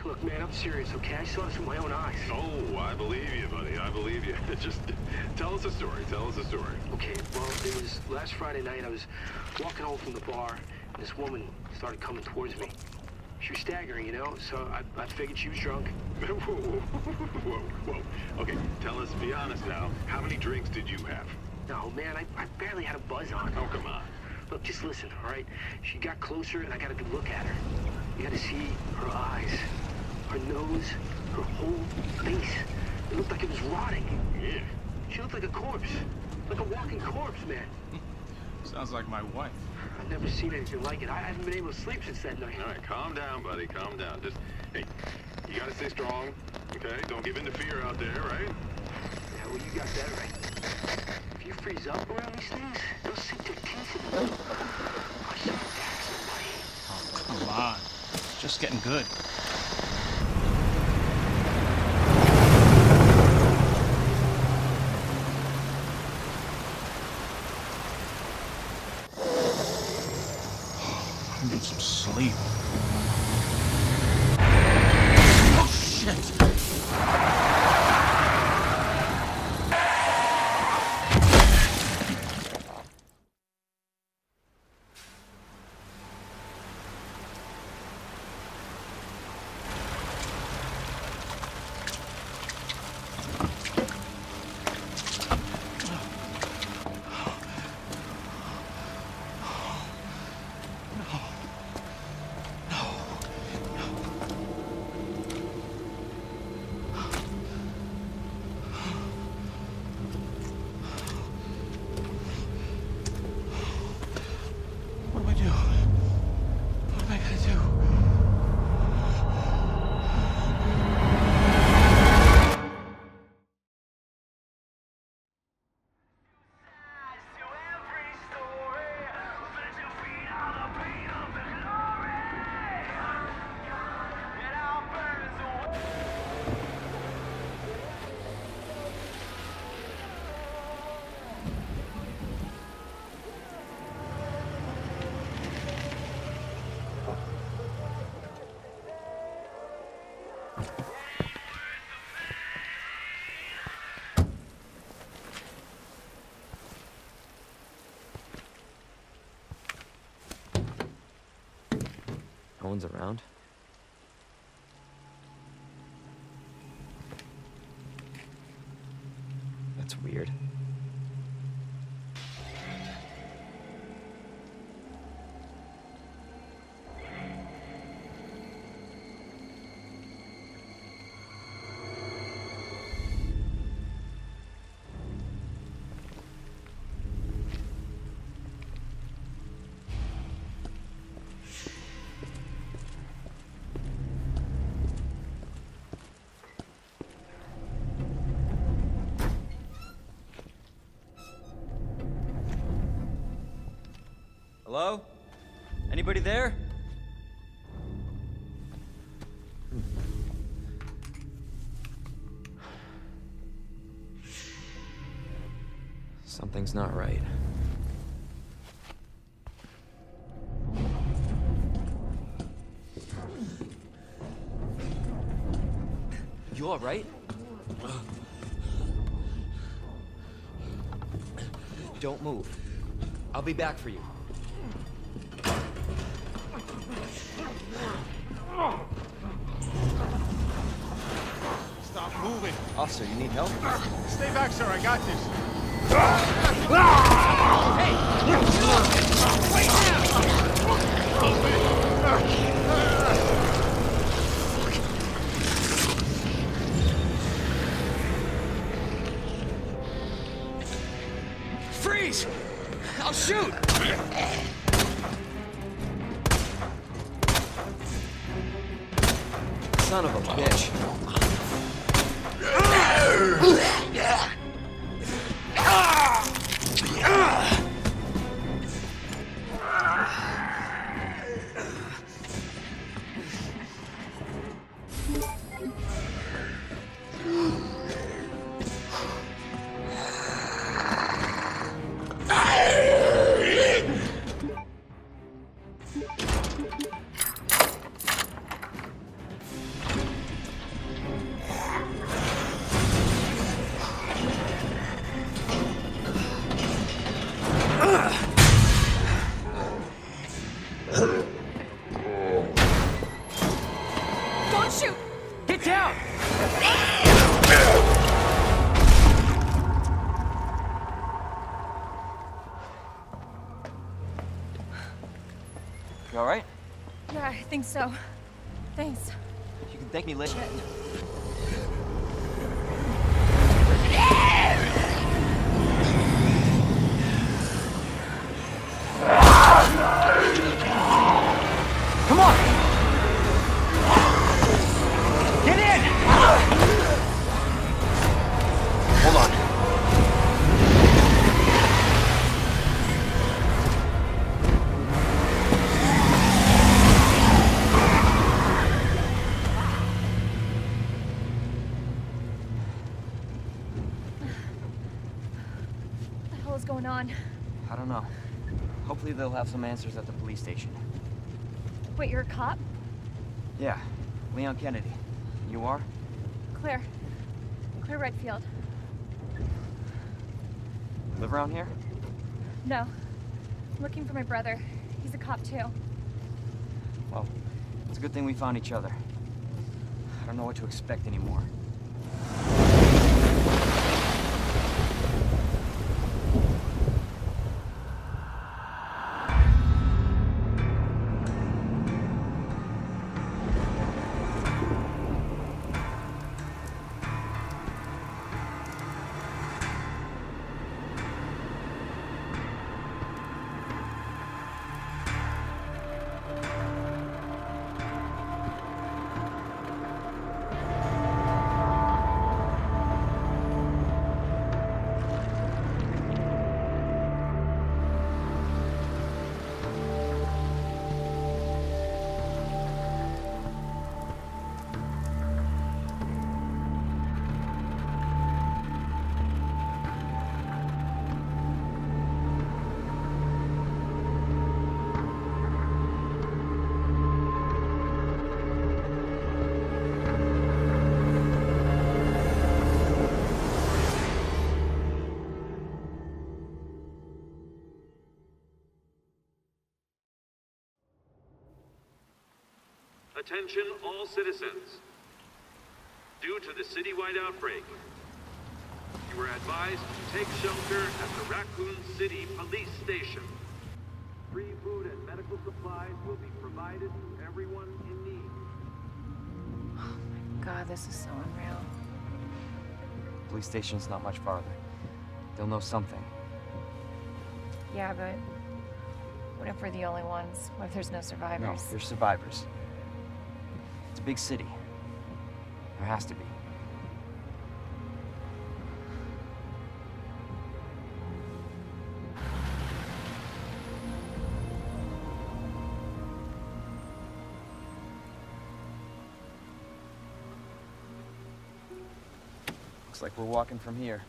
Look, man, I'm serious, okay? I saw this with my own eyes. Oh, I believe you, buddy. I believe you. Just tell us a story. Tell us a story. Okay, well, it was last Friday night. I was walking home from the bar, and this woman started coming towards me. She was staggering, you know, so I figured she was drunk. Whoa, whoa, whoa. Okay, tell us, be honest now. How many drinks did you have? No, man, I barely had a buzz on. Oh, come on. Look, just listen, all right? She got closer, and I got a good look at her. You got to see her eyes, her nose, her whole face. It looked like it was rotting. Yeah. She looked like a corpse. Like a walking corpse, man. Sounds like my wife. I've never seen anything like it. I haven't been able to sleep since that night. All right, calm down, buddy. Calm down. Just, hey, you gotta stay strong, okay? Don't give in to fear out there, right? Yeah, well, you got that right. If you freeze up around these things, they'll sink their teeth in you. I saw that somebody. Oh, come on. It's just getting good. I need some sleep. Oh, shit! No one's around. That's weird. Hello? Anybody there? Something's not right. You all right? Don't move. I'll be back for you. Stop moving. Officer, you need help? Stay back, sir. I got this. Freeze! I'll shoot! Son of a bitch. You alright? Yeah, I think so. Thanks. You can thank me later. Come on! Get in! Hold on. What the hell is going on? I don't know. Hopefully they'll have some answers at the police station. Wait, you're a cop? Yeah, Leon Kennedy. You are? Claire. Claire Redfield. Live around here? No. I'm looking for my brother. He's a cop too. Well, it's a good thing we found each other. I don't know what to expect anymore. Attention all citizens. Due to the citywide outbreak, you are advised to take shelter at the Raccoon City Police Station. Free food and medical supplies will be provided to everyone in need. Oh my god, this is so unreal. Police station's not much farther. They'll know something. Yeah, but what if we're the only ones? What if there's no No, survivors? there's survivors. It's a big city. There has to be. Looks like we're walking from here.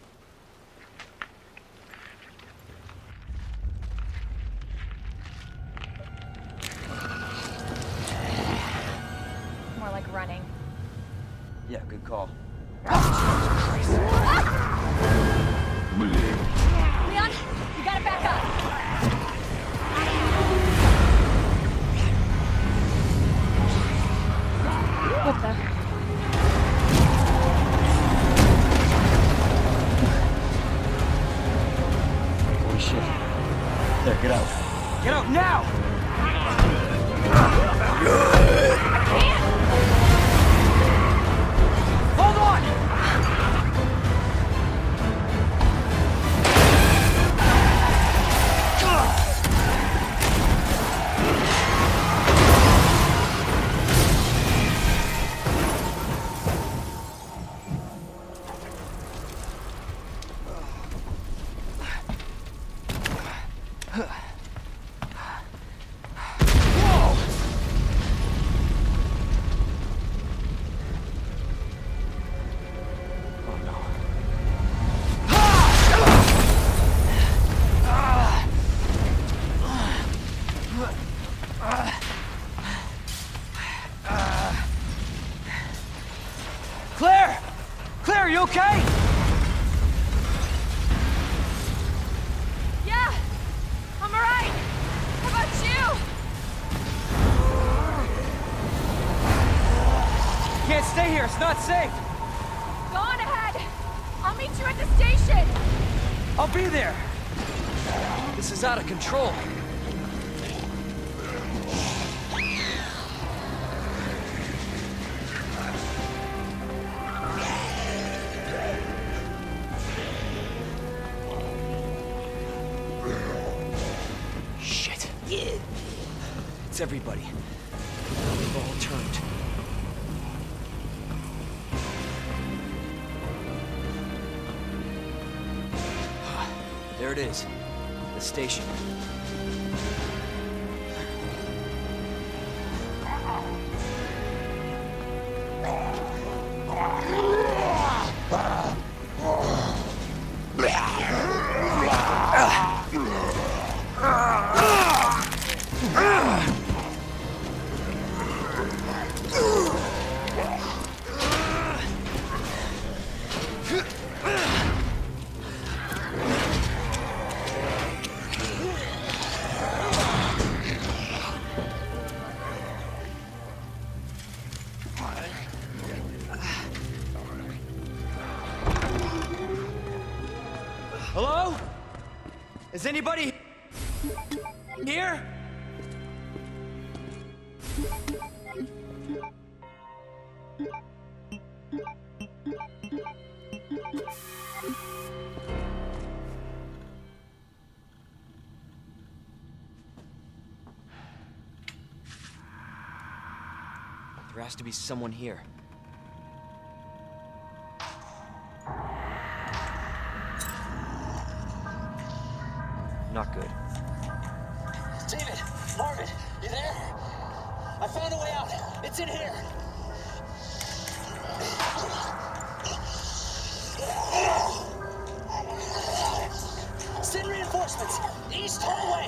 More like running. Yeah, good call. Leon, you gotta back up. What the? Holy shit. There, get out. Get out now! Hold on! Claire! Claire, are you okay? Yeah, I'm alright. How about you? can't stay here. It's not safe. Go on ahead. I'll meet you at the station. I'll be there. This is out of control. Shit. It's everybody. They've all turned. There it is. The station. Hello? Is anybody here? There has to be someone here. Not good. David! Marvin! You there? I found a way out! It's in here! Send reinforcements! East hallway!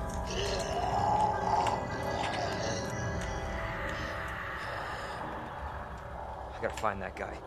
I gotta find that guy.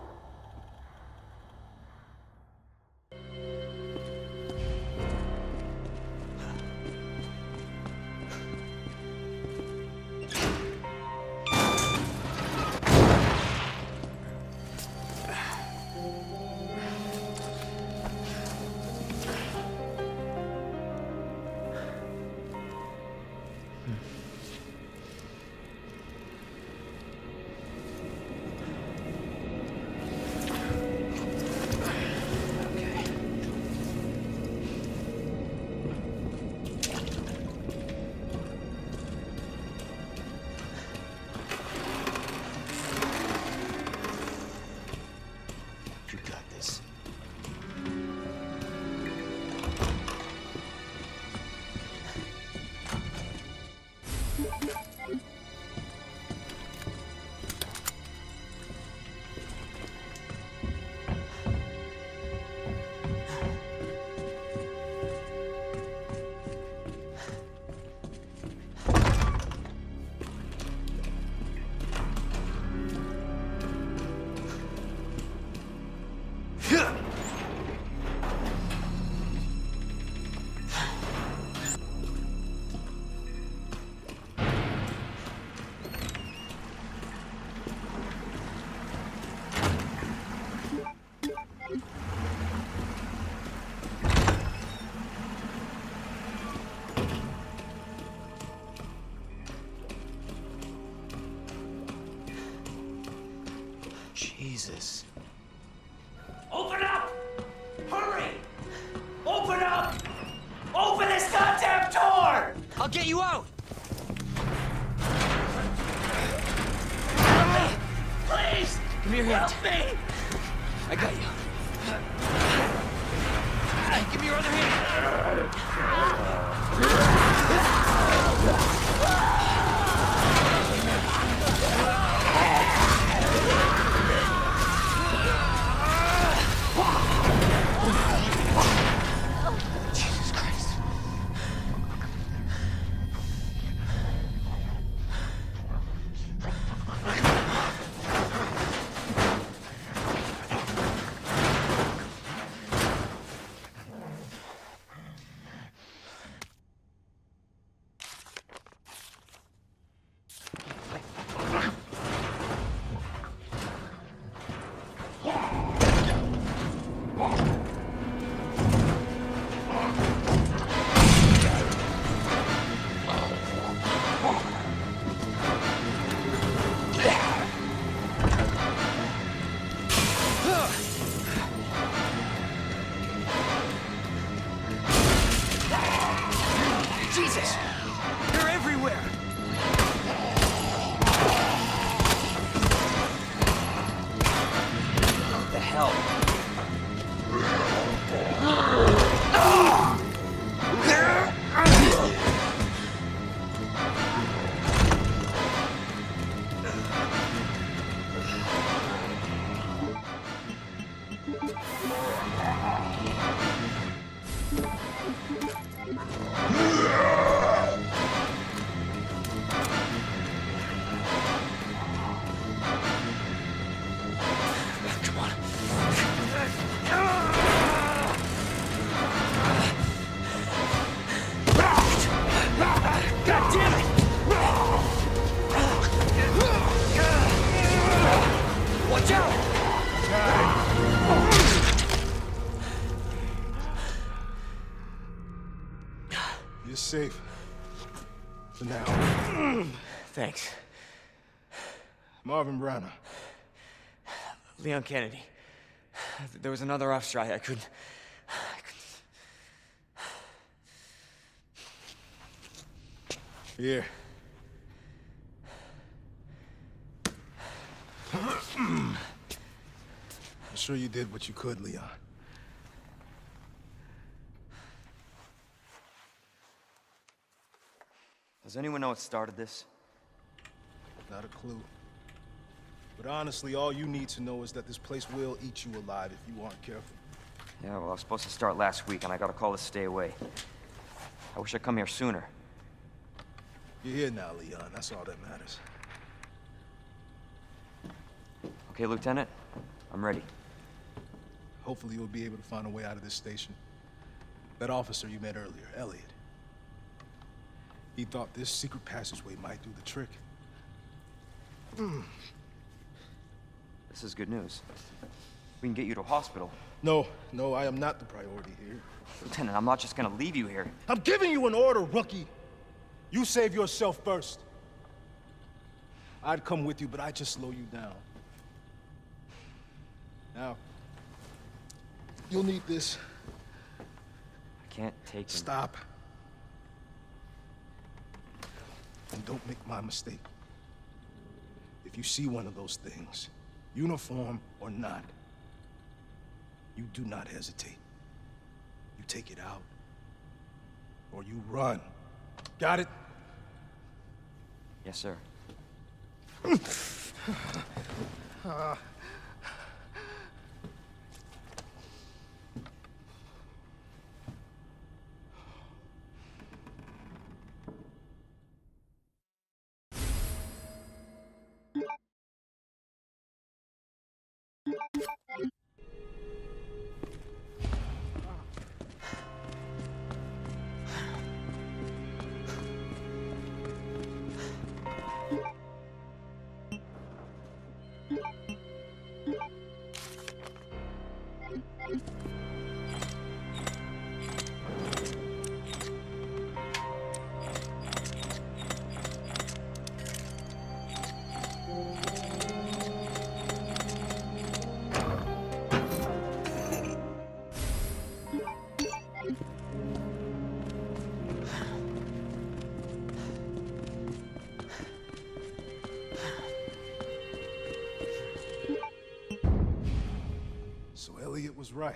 You got this. Jesus. Open up! Hurry! Open up! Open this goddamn door! I'll get you out! Help me! Please! Give me your hand. Help me! I got you. Give me your other hand. Jesus Christ. Jesus! They're everywhere! What the hell? You're safe. For now. Thanks. Marvin Browner. Leon Kennedy. There was another off strike. I couldn't... Here. I'm sure you did what you could, Leon. Does anyone know what started this? Not a clue. But honestly, all you need to know is that this place will eat you alive if you aren't careful. Yeah, well, I was supposed to start last week, and I got a call to stay away. I wish I'd come here sooner. You're here now, Leon. That's all that matters. Okay, Lieutenant? I'm ready. Hopefully you'll be able to find a way out of this station. That officer you met earlier, Elliot. He thought this secret passageway might do the trick. This is good news. We can get you to a hospital. No, I am not the priority here. Lieutenant, I'm not just gonna leave you here. I'm giving you an order, rookie. You save yourself first. I'd come with you, but I'd just slow you down. Now, you'll need this. I can't take him. Stop. And don't make my mistake. If you see one of those things, uniform or not, you do not hesitate. You take it out, or you run. Got it? Yes, sir. So Elliot was right.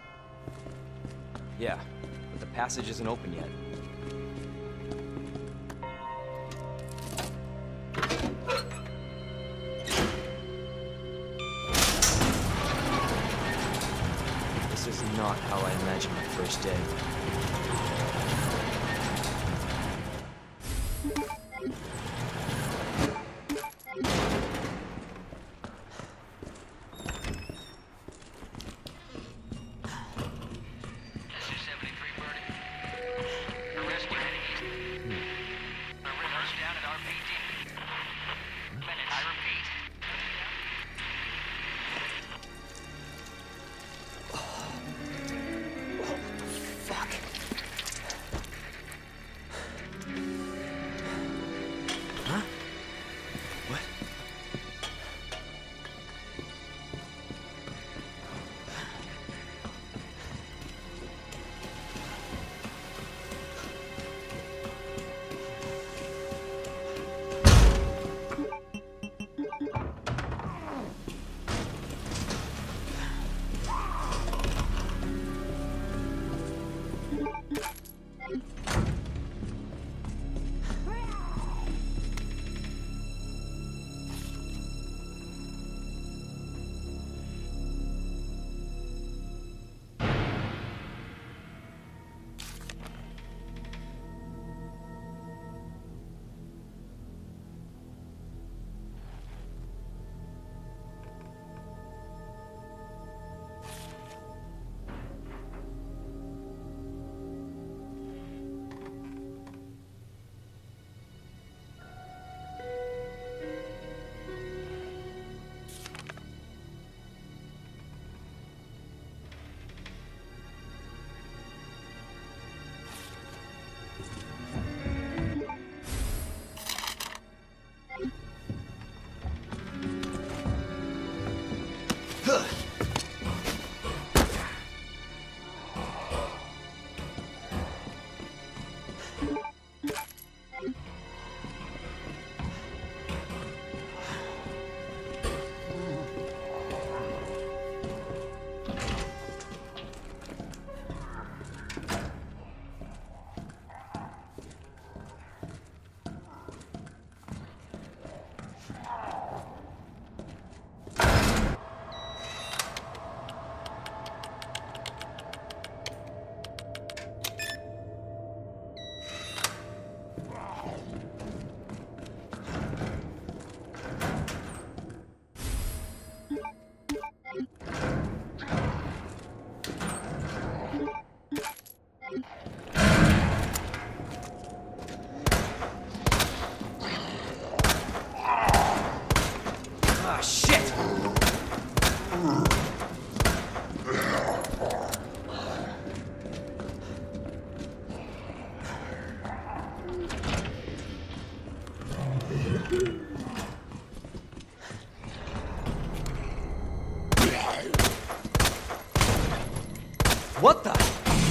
Yeah, but the passage isn't open yet. This is not how I imagined my first day. What the?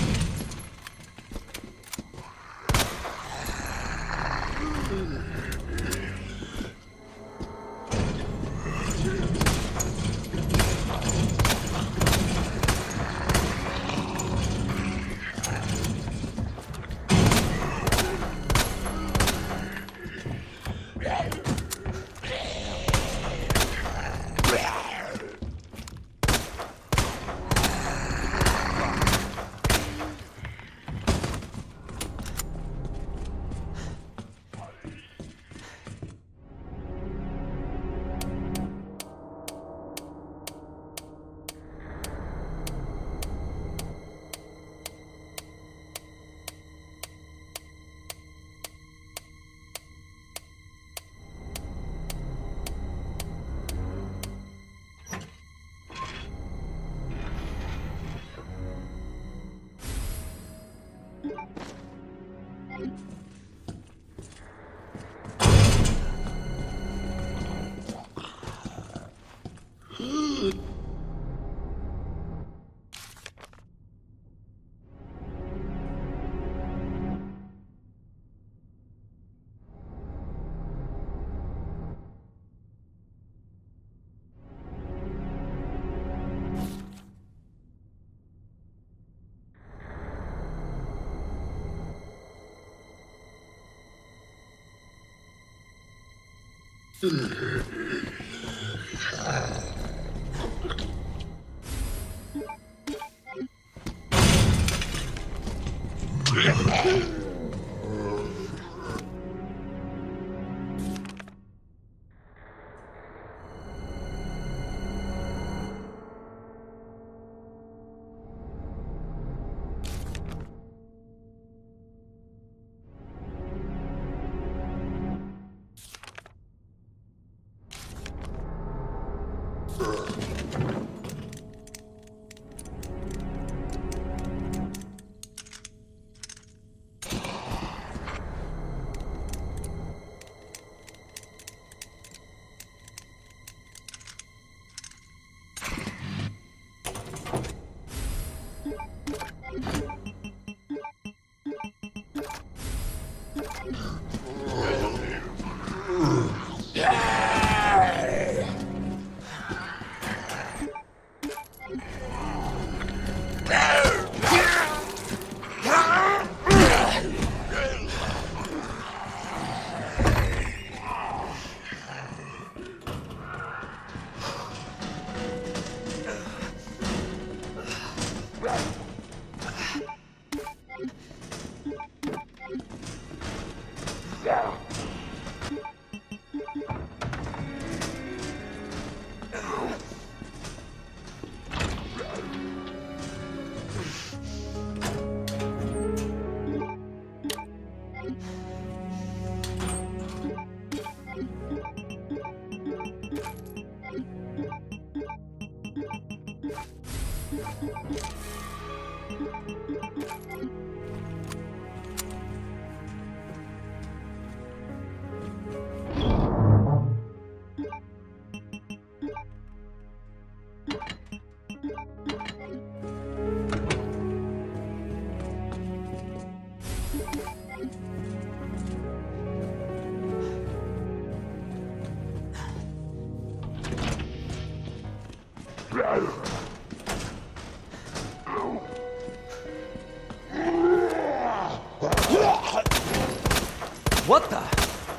What the?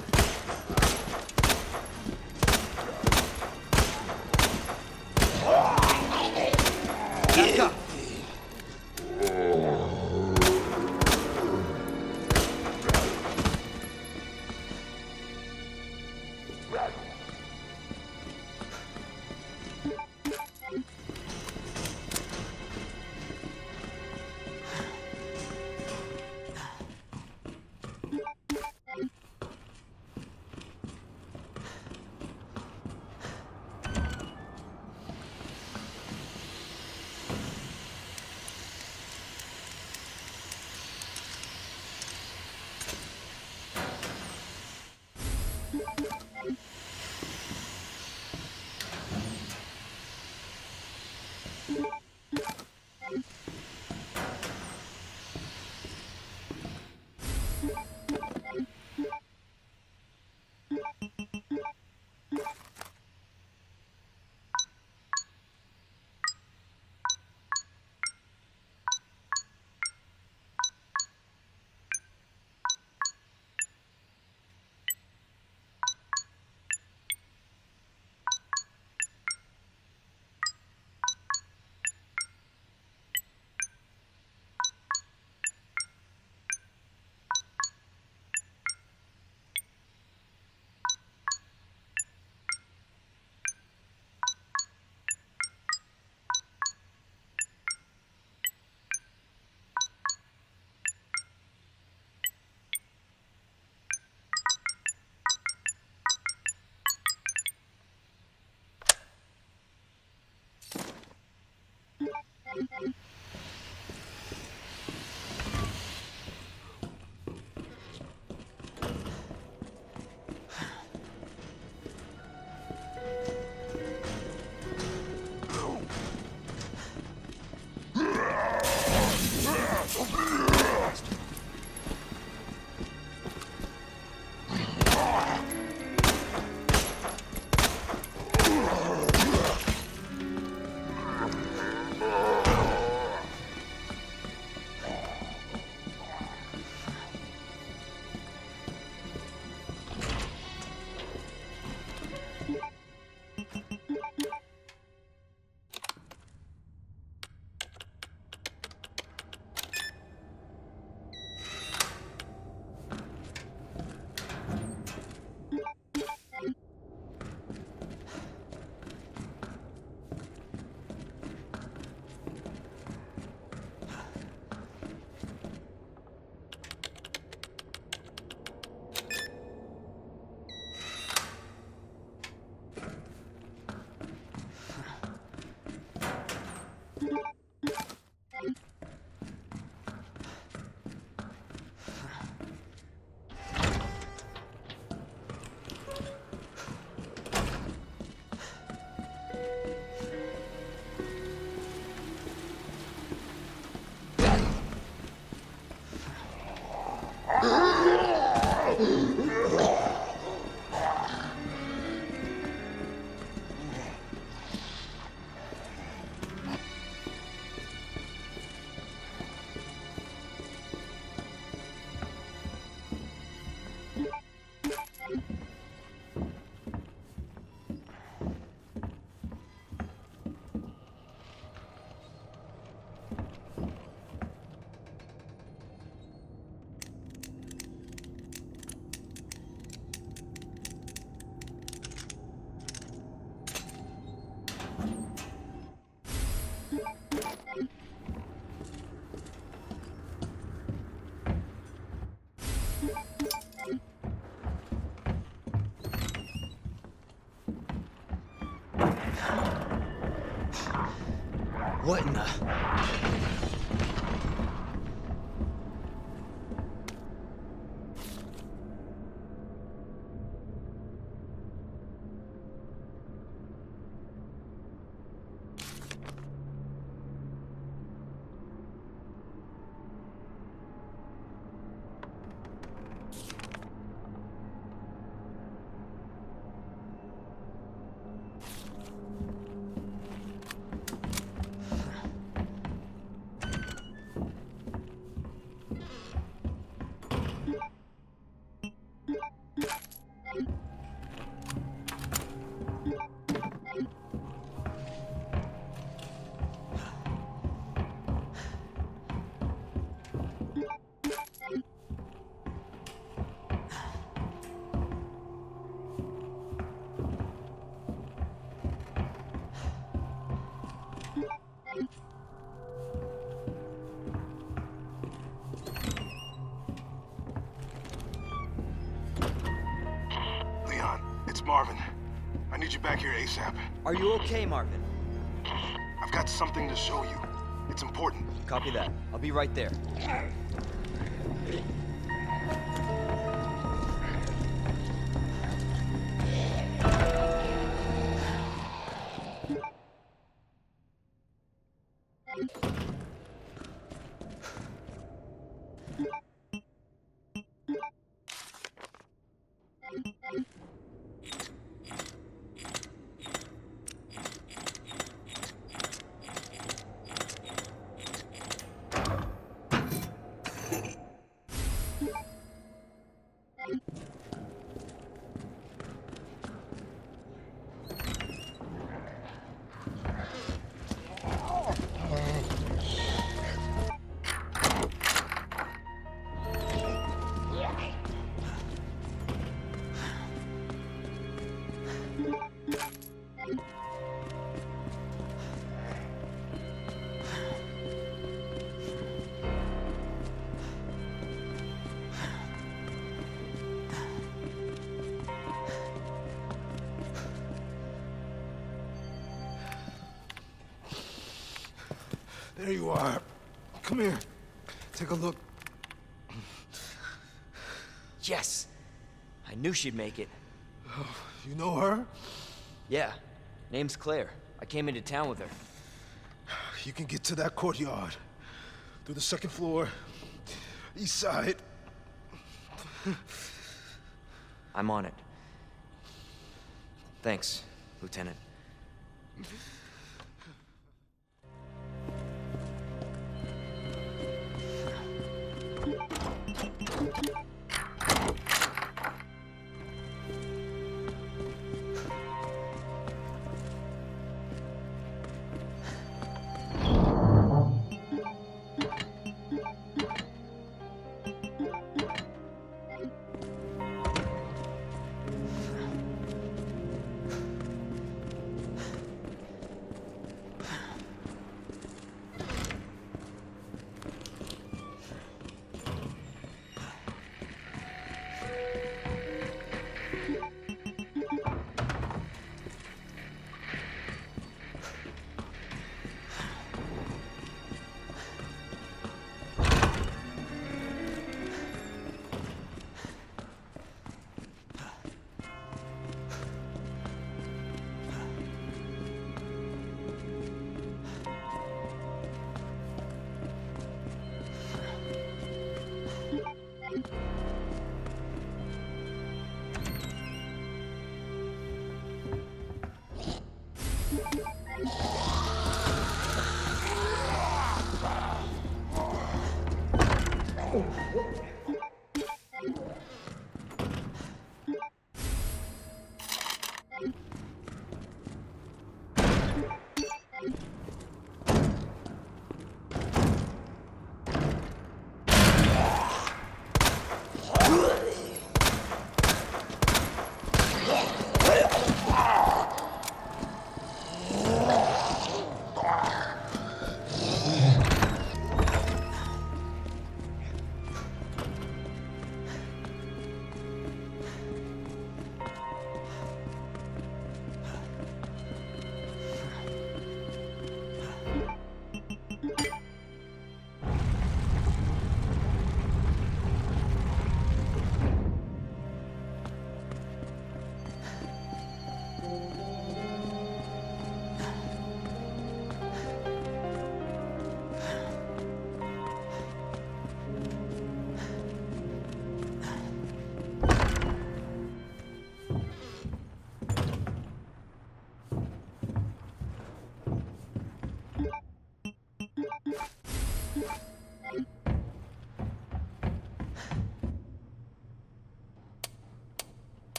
Back up. What in the... Marvin, I need you back here ASAP. Are you okay, Marvin? I've got something to show you. It's important. Copy that. I'll be right there. There you are. Come here. Take a look. Yes! I knew she'd make it. Oh, you know her? Yeah. Name's Claire. I came into town with her. You can get to that courtyard. Through the second floor. East side. I'm on it. Thanks, Lieutenant.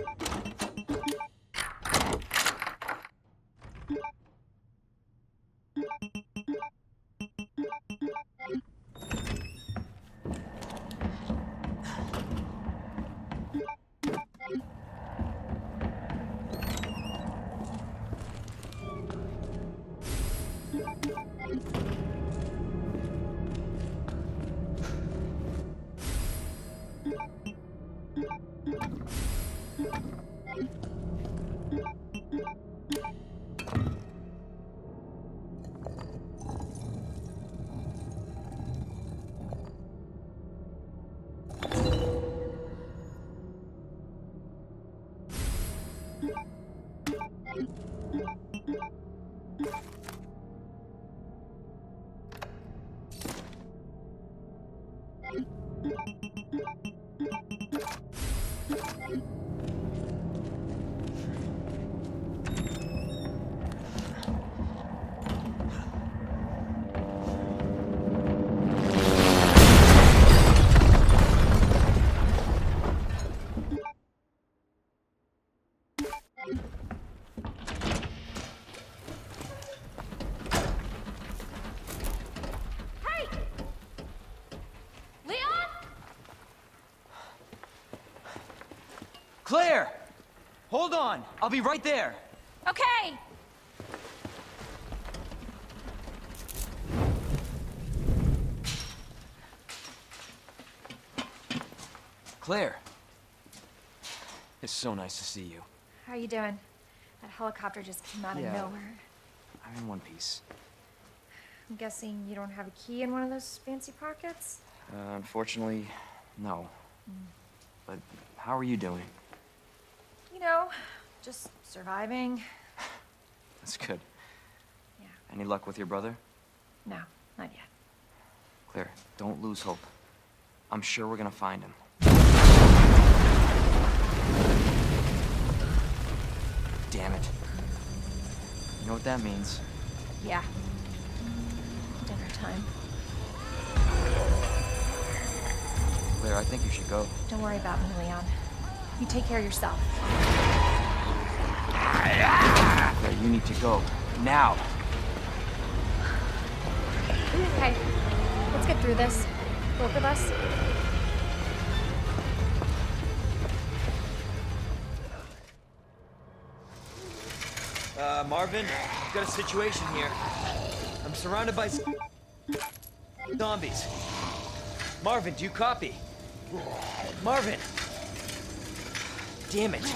Claire! Hold on! I'll be right there! Okay. Claire! It's so nice to see you. How are you doing? That helicopter just came out of Yeah. nowhere. I'm in one piece. I'm guessing you don't have a key in one of those fancy pockets? Unfortunately, no. But how are you doing? You know, just surviving. That's good. Yeah. Any luck with your brother? No, not yet. Claire, don't lose hope. I'm sure we're gonna find him. Damn it. You know what that means? Yeah. Dinner time. Claire, I think you should go. Don't worry about me, Leon. You take care of yourself. Claire, you need to go. Now! Okay, let's get through this. Both of us. Marvin, I've got a situation here. I'm surrounded by zombies. Marvin, do you copy? Marvin! Damn it.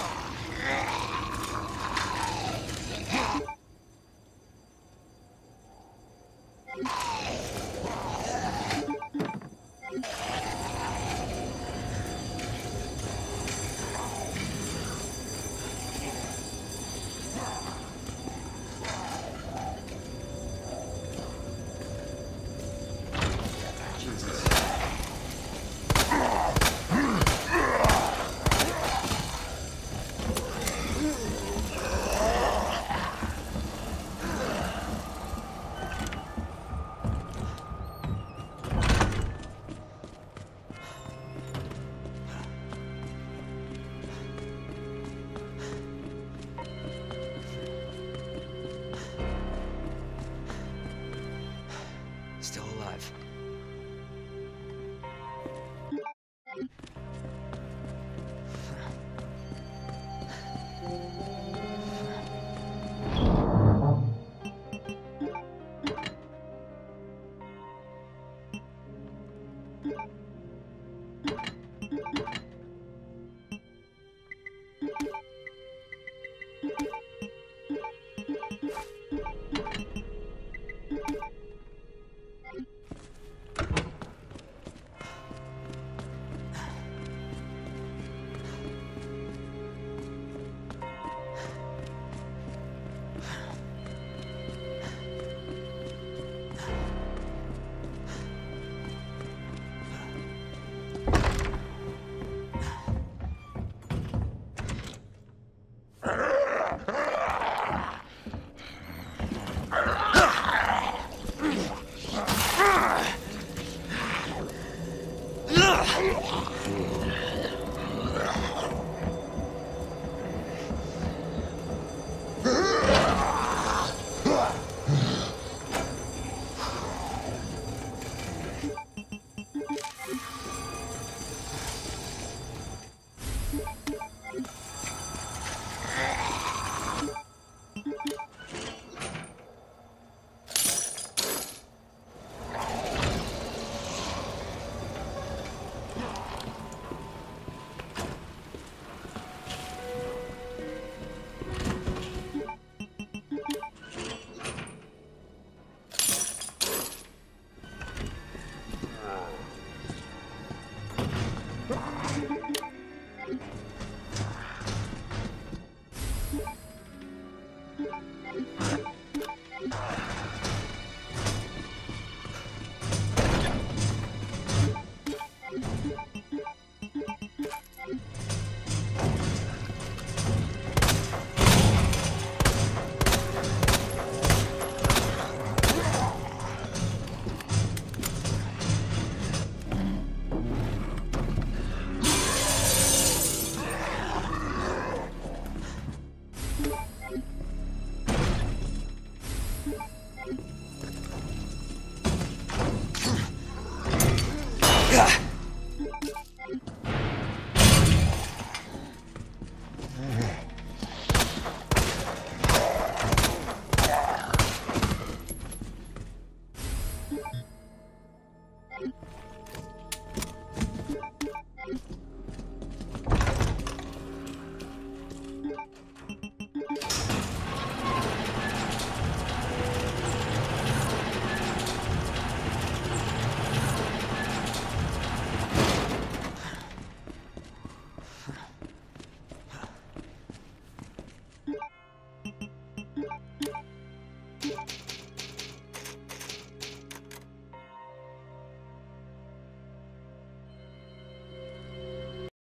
Bye.